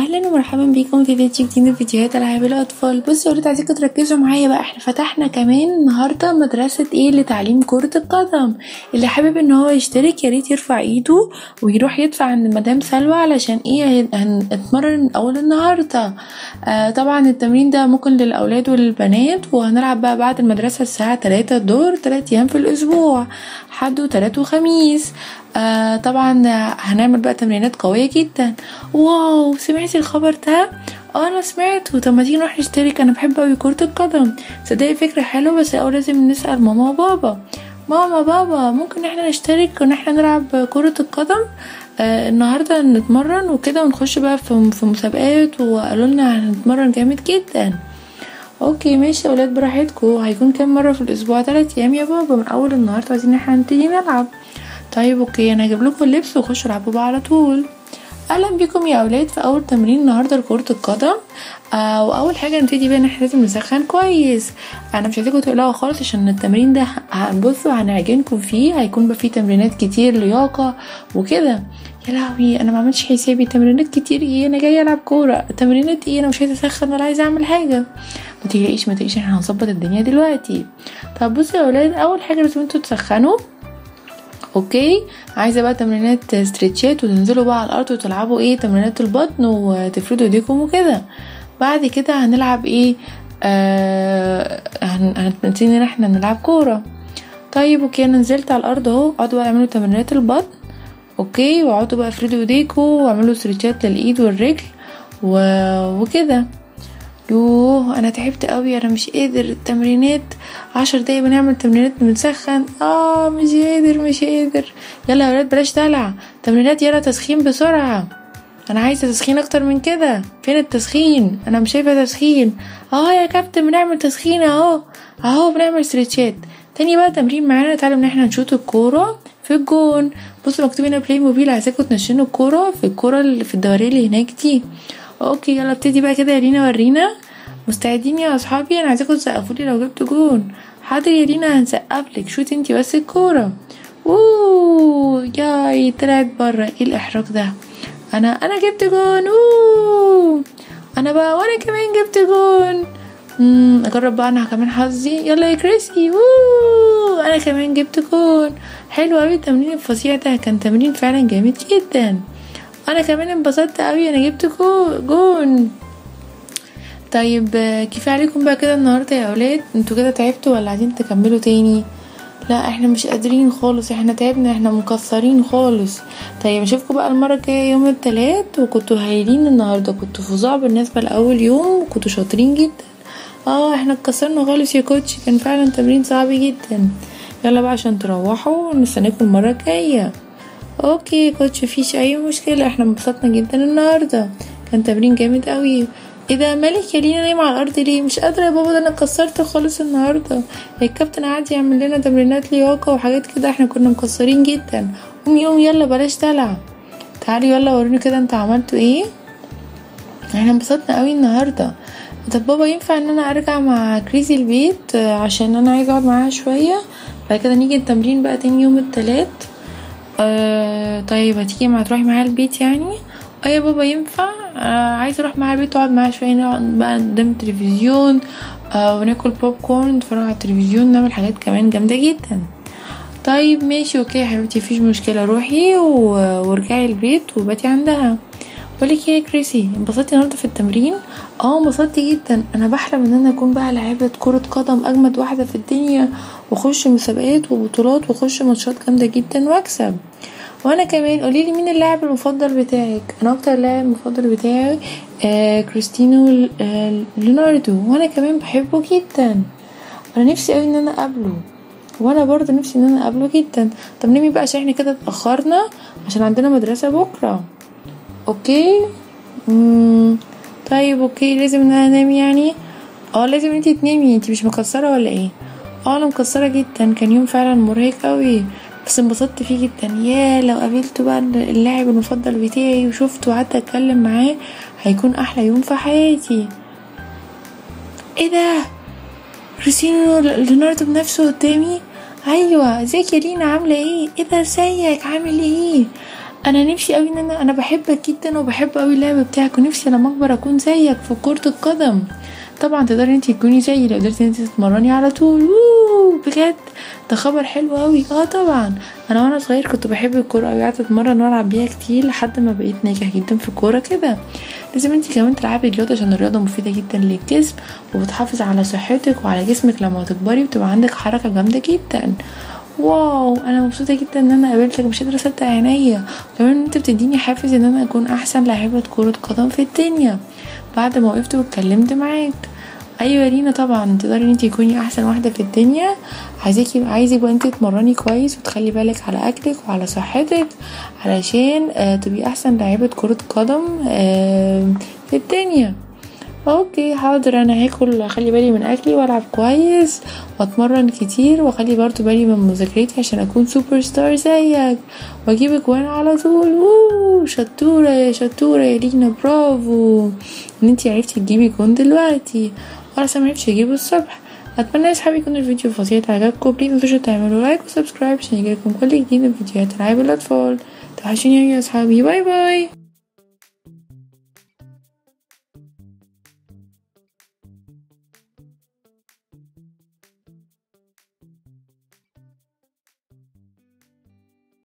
اهلا ومرحبا بيكم في فيديو جديد من فيديوهات العاب الاطفال. بصوا يا ولاد، عايزينكم تركزوا معايا بقى. احنا فتحنا كمان النهارده مدرسه لتعليم كره القدم. اللي حابب ان هو يشترك يا ريت يرفع ايده ويروح يدفع عند مدام سلوى علشان هنتمرن اول النهارده. طبعا التمرين ده ممكن للاولاد وللبنات، وهنلعب بقى بعد المدرسه الساعه 3 الظهر 3 ايام في الاسبوع، حد وتلات وخميس. طبعا هنعمل بقى تمرينات قوية جدا. واو، سمعتي الخبر ده؟ انا سمعته. طب ما تيجي نروح نشترك، انا بحب اوي كرة القدم. صدقني فكرة حلوة، بس الاول لازم نسأل ماما وبابا. ماما بابا، ممكن احنا نشترك وان احنا نلعب كرة القدم النهاردة، نتمرن وكده ونخش بقى في مسابقات، وقالوا لنا هنتمرن جامد جدا. اوكي ماشي يا ولاد، براحتكم. هيكون كام مرة في الاسبوع؟ 3 ايام يا بابا. من اول النهاردة عايزين احنا نبتدي نلعب. طيب اوكي، انا هجيب لكم اللبس وخشوا العبوا بقى على طول. اهلا بيكم يا اولاد في اول تمرين النهارده لكرة القدم. واول حاجه نبتدي بيها ان احنا لازم نسخن كويس. انا مش عايزاكم تقلقوا خالص، عشان التمرين ده هنبصوا هنعجنكم فيه. هيكون بقى فيه تمرينات كتير لياقه وكده. يا لهوي، انا ما عملتش حسابي تمرينات كتير. ايه، انا جايه العب كوره. تمرينات ايه؟ انا مش عايزه اسخن ولا عايزه اعمل حاجه. ما تقلقيش احنا هنظبط الدنيا دلوقتي. طب بصوا يا اولاد، اول حاجه لازم انتوا تسخنوا. اوكي، عايزه بقى تمرينات استرتشات، وتنزلوا بقى على الارض وتلعبوا تمرينات البطن وتفردوا ايديكم وكده. بعد كده هنلعب هنبتدي ان احنا نلعب كوره. طيب اوكي، انا نزلت على الارض اهو. اقعدوا بقى اعملوا تمرينات البطن. اوكي، واقعدوا بقى افردوا ايديكم واعملوا استرتشات للايد والرجل وكده. يوه، انا تعبت قوي، انا مش قادر. التمرينات 10 دقايق بنعمل تمرينات بنسخن. مش قادر. يلا يا ولاد بلاش دلع، تمرينات يلا، تسخين بسرعة. انا عايزة تسخين اكتر من كده. فين التسخين؟ انا مش شايفة تسخين. يا كابتن بنعمل تسخين اهو بنعمل ستريتشات. تاني بقى تمرين معانا، نتعلم ان احنا نشوط الكورة في الجون. بصوا مكتوب هنا بلاي موبيل، عايزاكم تنشنوا الكورة اللي في الدورية اللي هناك دي. اوكي يلا ابتدي بقى كده يا لينا، ورينا. مستعدين يا اصحابي؟ انا عايزاكم تسقفولي لو جبت جون. حاضر يا لينا، هنسقفلك. شوتي انتي بس الكوره. ياي، طلعت بره. ايه الاحراج ده؟ انا جبت جون. وانا كمان جبت جون. اجرب بقى انا كمان حظي. يلا يا كريسي. انا كمان جبت جون. حلو قوي التمرين الفظيع ده، كان تمرين فعلا جامد جدا. انا كمان انبسطت قوي، انا جبت جون. طيب كفايه عليكم بقى كده النهارده يا اولاد. انتوا كده تعبتوا ولا عايزين تكملوا تاني؟ لا احنا مش قادرين خالص، احنا تعبنا، احنا مكسرين خالص. طيب اشوفكم بقى المره الجايه يوم الثلاث. وكنتوا هايلين النهارده، كنتوا فظاع بالنسبه لاول يوم، وكنتوا شاطرين جدا. احنا اتكسرنا خالص يا كوتش، كان فعلا تمرين صعب جدا. يلا بقى عشان تروحوا، ونستناكم المره الجايه. اوكي يا كوتش، مفيش اي مشكله، احنا انبسطنا جدا النهارده، كان تمرين جامد قوي. ايه ده مالك يا لينا نايمه على الارض ليه؟ مش قادره يا بابا، ده انا اتكسرت خالص النهارده. الكابتن قعد يعمل لنا تمرينات لياقه وحاجات كده، احنا كنا مكسرين جدا. قومي يلا بلاش دلع. تعالي يلا وروني كده انت عملتوا ايه. احنا انبسطنا قوي النهارده. طب بابا، ينفع ان انا ارجع مع كريزي البيت؟ عشان انا عايزه اقعد معاها شويه، بعد كده نيجي التمرين بقى تاني يوم الثلاث. طيب هتيجي تروحي معايا البيت يعني؟ يا بابا ينفع. عايزه اروح معاها البيت واقعد معاها شويه، نقعد بقى قدام التلفزيون وناكل بوب كورن، نتفرج على التلفزيون، نعمل حاجات كمان جامده جدا. طيب ماشي اوكي يا حبيبتي، مفيش مشكله. روحي وارجعي البيت وباتي عندها. بقولك يا كريسي، انبسطتي النهارده في التمرين؟ انبسطت جدا. انا بحلم ان انا اكون بقى لاعبة كرة قدم اجمد واحدة في الدنيا، واخش مسابقات وبطولات، واخش ماتشات جامدة جدا واكسب. وانا كمان. قوليلي مين اللاعب المفضل بتاعك؟ انا اكتر لاعب مفضل بتاعي كريستيانو ليوناردو، وانا كمان بحبه جدا. انا نفسي قوي ان انا اقابله، وانا برضه نفسي ان انا اقابله جدا. طب نمي بقى عشان احنا كده اتاخرنا، عشان عندنا مدرسة بكرة. اوكي. طيب اوكي، لازم ان انا انام يعني؟ لازم انتي تنامي. انتي مش مكسرة ولا ايه؟ انا مكسرة جدا، كان يوم فعلا مرهق قوي، بس انبسطت فيه جدا. لو قابلته بقى اللاعب المفضل بتاعي وشفته وقعدت اتكلم معاه، هيكون احلى يوم في حياتي. ايه ده؟ كريستيانو ليوناردو بنفسه قدامي؟ ايوه، ازيك يا لينا، عامله ايه؟ ايه ده، ازيك، عامل ايه؟ انا نفسي قوي ان انا بحبك جدا وبحب قوي اللعب بتاعك، ونفسي لما اكبر اكون زيك في كرة القدم. طبعا تقدري انتي تكوني زيي لو قدرتي انتي تتمرني على طول. بجد ده خبر حلو قوي. طبعا انا وانا صغير كنت بحب الكوره قوي، قعدت اتمرن والعب بيها كتير لحد ما بقيت ناجح جدا في الكوره كده. لازم انتي كمان تلعبي رياضه عشان الرياضه مفيده جدا للجسم وبتحافظ على صحتك وعلى جسمك لما تكبري، وتبقى عندك حركه جامده جدا. واو انا مبسوطه جدا ان انا قابلتك، مش قادره اصدق عينيا. كمان انت بتديني حافز ان انا اكون احسن لاعبه كره قدم في الدنيا بعد ما وقفت واتكلمت معاك. ايوه رينا طبعا تقدري ان انت تكوني احسن واحده في الدنيا. عايزك بقى انت تتمرني كويس وتخلي بالك على اكلك وعلى صحتك علشان تبقي احسن لاعبه كره قدم في الدنيا. اوكي حاضر، انا هاكل، اخلي بالي من اكلي والعب كويس واتمرن كتير واخلي برضو بالي من مذاكرتي عشان اكون سوبر ستار زيك واجيب جوان على طول. شطوره يا شطوره يا لينا، برافو ان انتي عرفتي تجيبي جون دلوقتي وانا معرفتش اجيبه الصبح. اتمنى يا صحابي يكون الفيديو بسيط عجبكم. بليز متنسوش تعملوا لايك وسبسكرايب عشان يجيلكم كل جديد من فيديوهات العاب الاطفال. توحشوني يا صحابي، باي باي.